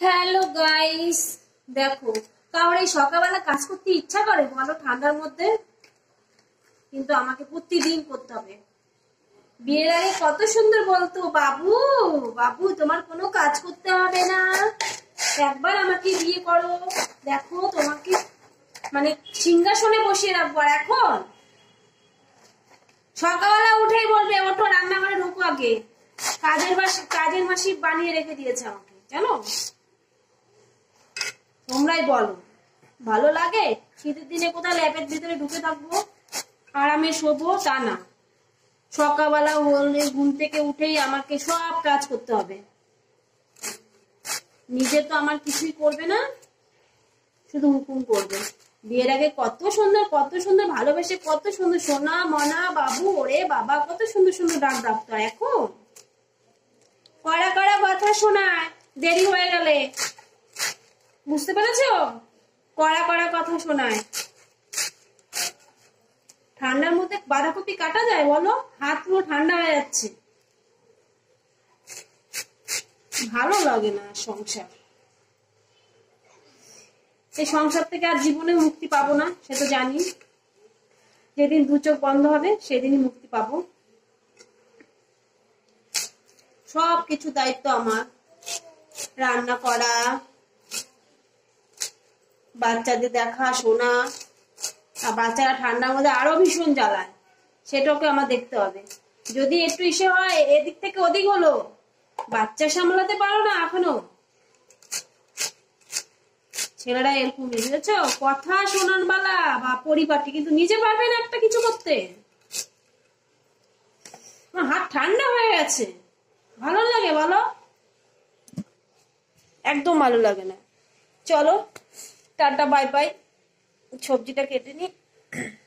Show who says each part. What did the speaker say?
Speaker 1: Hello guys, দেখো কারণ এই সকালবেলা কাজ করতে ইচ্ছা করে বলো ঠান্ডার মধ্যে? কিন্তু আমাকে প্রতিদিন করতে হবে। বিয়ের আগে কত সুন্দর বলতো, বাবু বাবু তোমার কোনো কাজ করতে হবে না, একবার আমাকে বিয়ে করো, দেখো তোমাকে মানে সিংহাসনে বসিয়ে রাখবো। আর এখন সকালবেলা উঠেই বলবে ওঠো রান্নাঘরে ঢোকো, আগে কাজের মাসি বানিয়ে রেখে দিয়েছে আমাকে, জানো? তোমরাই বলো, ভালো লাগে? শীতের দিনে কোথায় ল্যাপের ভিতরে ঢুকে থাকবো, আরামে শোবো? তা না, সকালবেলা হলে ঘুম থেকে উঠেই আমাকে সব কাজ করতে হবে। নিজে তো আমার কিছুই করবে না, শুধু হুকুম করবে। বিয়ের আগে কত সুন্দর ভালোবেসে কত সুন্দর সোনা মনা বাবু ওরে বাবা কত সুন্দর সুন্দর ডাক ডাকতো। এখন কড়া কড়া কথা শোনায় দেরি হয়ে গেলে, বুঝতে পেরেছো? কড়া কড়া কথা শোনায়। ঠান্ডার মধ্যে বাঁধাকপি কাটা যায় বলো? হাত পুরো ঠান্ডা হয়ে যাচ্ছে, ভালো লাগে না সংসার। এই সংসার থেকে আর জীবনে মুক্তি পাবো না, সে তো জানি। যেদিন দু চোখ বন্ধ হবে সেদিনই মুক্তি পাবো। সব কিছু দায়িত্ব আমার, রান্না করা, বাচ্চাদের দেখা শোনা। আর বাচ্চারা ঠান্ডার মধ্যে আরো ভীষণ জ্বালায়, সেটাকে আমার দেখতে হবে। যদি একটু ইসে হয় এদিক থেকে ওদিক হলো, বাচ্চা সামলাতে পারো না এখনো। ছেলেরা এরকম বুঝেছ, কথা শোনার বেলা বা পরিপাটি, কিন্তু নিজে পারবে না একটা কিছু করতে। হাত ঠান্ডা হয়ে গেছে, ভালো লাগে বলো? একদম ভালো লাগে না। চলো টাটা বাই বাই, সবজিটা কেটে নি।